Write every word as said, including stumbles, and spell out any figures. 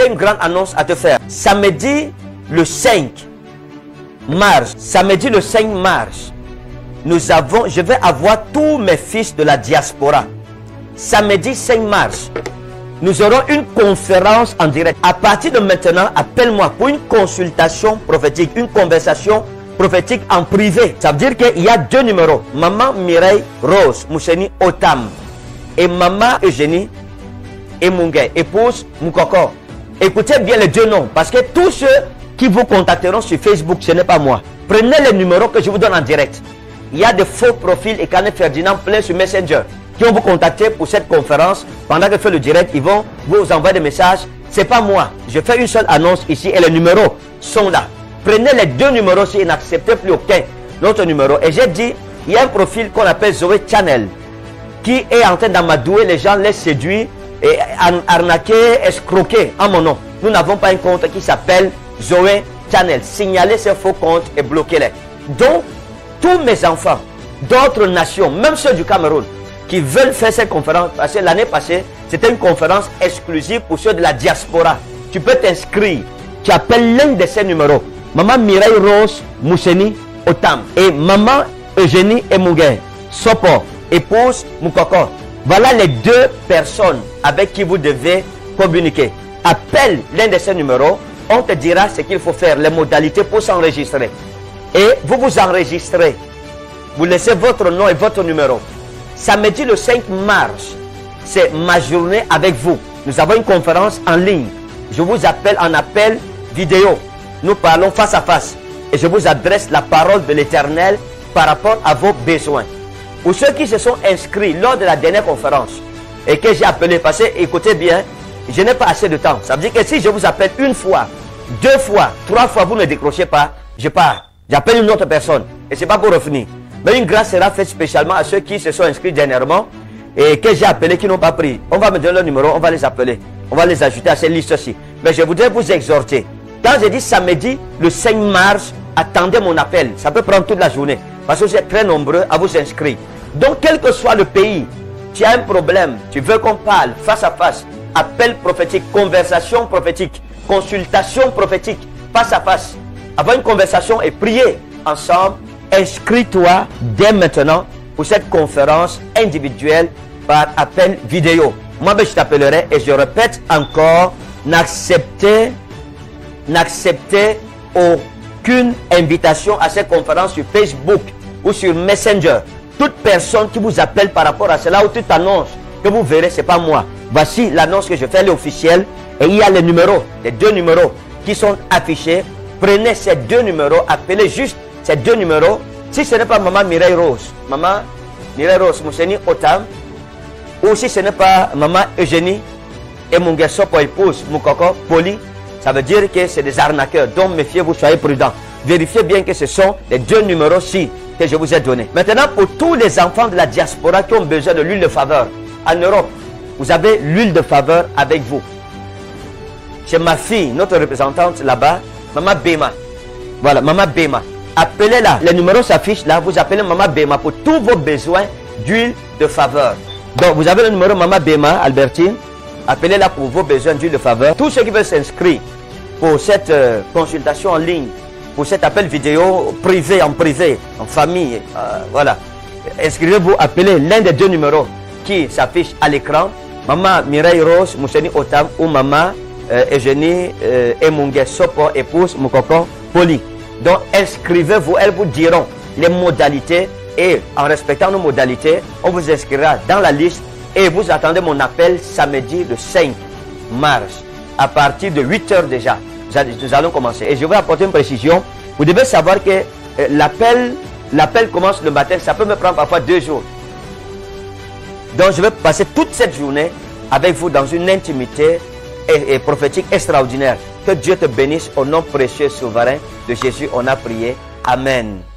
j'ai une grande annonce à te faire. Samedi le cinq mars, samedi le cinq mars, nous avons, je vais avoir tous mes fils de la diaspora. Samedi cinq mars, nous aurons une conférence en direct. À partir de maintenant, appelle-moi pour une consultation prophétique, une conversation prophétique en privé. Ça veut dire qu'il y a deux numéros. Maman Mireille Rose Mousseni Otam et Maman Eugénie Emungue, épouse Moukoko. Écoutez bien les deux noms, parce que tous ceux qui vous contacteront sur Facebook, ce n'est pas moi. Prenez les numéros que je vous donne en direct. Il y a des faux profils et Canet Ferdinand plein sur Messenger qui vont vous contacter pour cette conférence. Pendant que je fais le direct, ils vont vous envoyer des messages. C'est pas moi. Je fais une seule annonce ici et les numéros sont là. Prenez les deux numéros si et n'acceptez plus aucun autre numéro. Et j'ai dit, il y a un profil qu'on appelle Zoé Channel qui est en train d'amadouer les gens, les séduire et arnaquer, escroquer en mon nom. Nous n'avons pas un compte qui s'appelle Zoé Channel. Signalez ces faux comptes et bloquez-les. Donc, tous mes enfants d'autres nations, même ceux du Cameroun, qui veulent faire cette conférence, parce que l'année passée, c'était une conférence exclusive pour ceux de la diaspora. Tu peux t'inscrire. Tu appelles l'un de ces numéros. Maman Mireille Rose Mousseni Otam et Maman Eugénie Emungue Sopo, épouse Moukoko. Voilà les deux personnes avec qui vous devez communiquer. Appelle l'un de ces numéros. On te dira ce qu'il faut faire, les modalités pour s'enregistrer. Et vous vous enregistrez. Vous laissez votre nom et votre numéro. Samedi le cinq mars, c'est ma journée avec vous. Nous avons une conférence en ligne. Je vous appelle en appel vidéo. Nous parlons face à face. Et je vous adresse la parole de l'Éternel par rapport à vos besoins. Pour ceux qui se sont inscrits lors de la dernière conférence et que j'ai appelé, parce que écoutez bien, je n'ai pas assez de temps. Ça veut dire que si je vous appelle une fois, deux fois, trois fois, vous ne décrochez pas, je pars. J'appelle une autre personne. Et ce n'est pas pour revenir. Mais une grâce sera faite spécialement à ceux qui se sont inscrits dernièrement et que j'ai appelé, qui n'ont pas pris. On va me donner leur numéro, on va les appeler. On va les ajouter à cette liste-ci. Mais je voudrais vous exhorter. Quand j'ai dit samedi, le cinq mars, attendez mon appel. Ça peut prendre toute la journée. Parce que vous êtes très nombreux à vous inscrire. Donc, quel que soit le pays, tu as un problème, tu veux qu'on parle face à face, appel prophétique, conversation prophétique, consultation prophétique, face à face, avoir une conversation et prier ensemble, inscris-toi dès maintenant pour cette conférence individuelle par appel vidéo. Moi, je t'appellerai et je répète encore, n'acceptez, n'acceptez aucune invitation à cette conférence sur Facebook ou sur Messenger. Toute personne qui vous appelle par rapport à cela ou toute annonce que vous verrez, ce n'est pas moi. Voici l'annonce que je fais, elle est officielle. Et il y a les numéros, les deux numéros qui sont affichés. Prenez ces deux numéros, appelez juste ces deux numéros. Si ce n'est pas Maman Mireille Rose, Maman Mireille Rose Mousseni Otam, ou si ce n'est pas Maman Eugénie Emungue Sopo, épouse Moukoko Poli, ça veut dire que c'est des arnaqueurs. Donc méfiez-vous, soyez prudents. Vérifiez bien que ce sont les deux numéros-ci que je vous ai donnés. Maintenant, pour tous les enfants de la diaspora qui ont besoin de l'huile de faveur, en Europe, vous avez l'huile de faveur avec vous. C'est ma fille, notre représentante là-bas, Maman Bema. Voilà, Maman Bema. Appelez-la. Les numéros s'affichent là. Vous appelez Maman Bema pour tous vos besoins d'huile de faveur. Donc, vous avez le numéro Maman Bema, Albertine. Appelez-la pour vos besoins d'huile de faveur. Tous ceux qui veulent s'inscrire pour cette euh, consultation en ligne, pour cet appel vidéo privé, en privé, en famille, euh, voilà. Inscrivez-vous, appelez l'un des deux numéros qui s'affiche à l'écran. Maman Mireille Rose Mousseni Otam ou Maman euh, Eugénie euh, Emungue Sopo, épouse Moukoko Poli. Donc inscrivez-vous, elles vous diront les modalités et en respectant nos modalités, on vous inscrira dans la liste et vous attendez mon appel samedi le cinq mars à partir de huit heures déjà. Nous allons commencer. Et je vais apporter une précision. Vous devez savoir que euh, l'appel l'appel commence le matin. Ça peut me prendre parfois deux jours. Donc je vais passer toute cette journée avec vous dans une intimité et, et prophétique extraordinaire. Que Dieu te bénisse au nom précieux souverain de Jésus. On a prié. Amen.